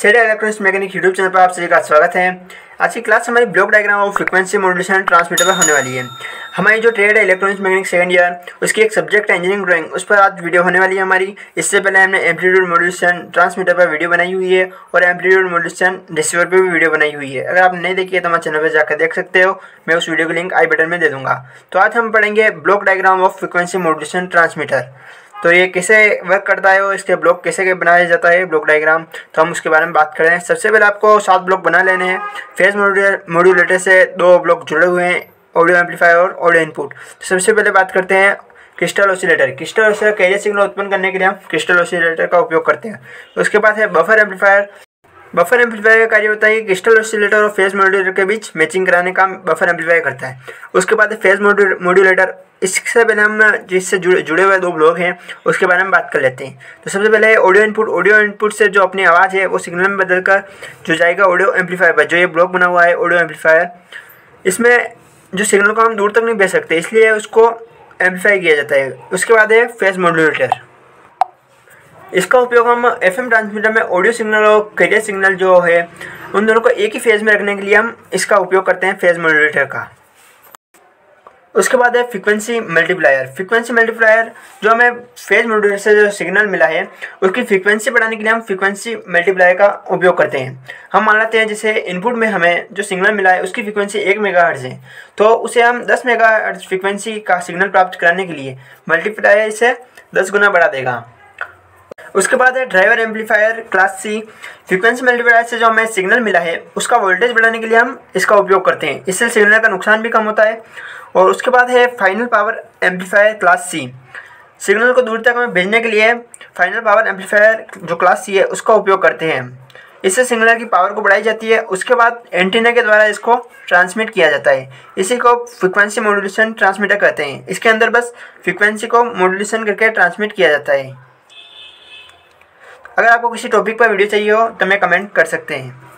Said electronics mechanic YouTube channel पर आप सभी का स्वागत है। आज की क्लास हमारी ब्लॉक डायग्राम और फ्रीक्वेंसी मॉड्यूलेशन ट्रांसमीटर पर होने वाली है। हमारी जो ट्रेड है इलेक्ट्रॉनिक्स मैकेनिक सेकंड ईयर, उसकी एक सब्जेक्ट है इंजीनियरिंग ड्राइंग, उस पर आज वीडियो होने वाली है हमारी। इससे पहले हमने एम्पलीट्यूड मॉड्यूलेशन ट्रांसमीटर पर वीडियो बनाई हुई है और एम्पलीट्यूड मॉड्यूलेशन रिसीवर पर भी वीडियो बनाई हुई है। अगर आप नहीं देखी है तो हमारे चैनल पर जाकर देख सकते हो, मैं उस वीडियो की लिंक आई बटन में दे दूँगा। तो आज हम पढ़ेंगे block diagram of frequency modulation transmitter. तो ये कैसे वर्क करता है और इसके ब्लॉक कैसे बनाया जाता है ब्लॉक डायग्राम, तो हम उसके बारे में बात करें। सबसे पहले आपको 7 ब्लॉक बना लेने हैं। फेज मॉड्यूलेटर से 2 ब्लॉक जुड़े हुए हैं, ऑडियो एम्पलीफायर और ऑडियो इनपुट। तो सबसे पहले बात करते हैं crystal oscillator. Crystal oscillator carrier signal उत्पन्न करने के लिए हम क्रिस्टल ऑसिलेटर का उपयोग करते हैं। उसके बाद है बफर एम्पलीफायर। बफर एम्पलीफायर का कार्य होता है कि क्रिस्टल ऑसिलेटर और फेज मॉड्यूलेटर के बीच मैचिंग कराने का बफर एम्पलीफायर करता है। उसके बाद है फेज मॉड्यूलेटर। इससे पहले हम जिससे जुड़े हुए 2 ब्लॉक हैं उसके बारे में बात कर लेते हैं। तो सबसे पहले है ऑडियो इनपुट। ऑडियो इनपुट से जो अपनी आवाज़ है वो सिग्नल में बदलकर जो जाएगा ऑडियो एम्पलीफायर पर। जो ये ब्लॉक बना हुआ है ऑडियो एम्पलीफायर, इसमें जो सिग्नल को हम दूर तक नहीं भेज सकते, इसलिए उसको एम्पलीफाई किया जाता है। उसके बाद है फेज मॉड्यूलेटर। इसका उपयोग हम एफ.एम ट्रांसमीटर में ऑडियो सिग्नल और कैरियर सिग्नल जो है उन दोनों को एक ही फेज में रखने के लिए हम इसका उपयोग करते हैं, फेज मॉड्यूलेटर का। उसके बाद है फ्रीक्वेंसी मल्टीप्लायर। फ्रीक्वेंसी मल्टीप्लायर जो हमें फेज मॉड्यूलेटर से जो सिग्नल मिला है उसकी फ्रीक्वेंसी बढ़ाने के लिए हम फ्रीक्वेंसी मल्टीप्लायर का उपयोग करते हैं। हम मान लेते हैं जैसे इनपुट में हमें जो सिग्नल मिला है उसकी फ्रीक्वेंसी 1 मेगाहर्ट्ज़ है, तो उसे हम 10 मेगाहर्ट्ज़ फ्रीक्वेंसी का सिग्नल प्राप्त कराने के लिए मल्टीप्लायर इसे 10 गुना बढ़ा देगा। उसके बाद है driver amplifier class C. Frequency multiplier से जो हमें सिग्नल मिला है उसका वोल्टेज बढ़ाने के लिए हम इसका उपयोग करते हैं। इससे सिग्नल का नुकसान भी कम होता है। और उसके बाद है final power amplifier class C. Signal को दूर तक हमें भेजने के लिए फाइनल पावर एम्पलीफायर जो क्लास सी है उसका उपयोग करते हैं। इससे सिग्नल की पावर को बढ़ाई जाती है। उसके बाद एंटीना के द्वारा इसको ट्रांसमिट किया जाता है। इसी को फ्रीक्वेंसी मॉड्यूलेशन ट्रांसमीटर कहते हैं। इसके अंदर बस फ्रीक्वेंसी को मॉड्यूलेशन करके ट्रांसमिट किया जाता है। अगर आपको किसी टॉपिक पर वीडियो चाहिए हो तो मैं कमेंट कर सकते हैं।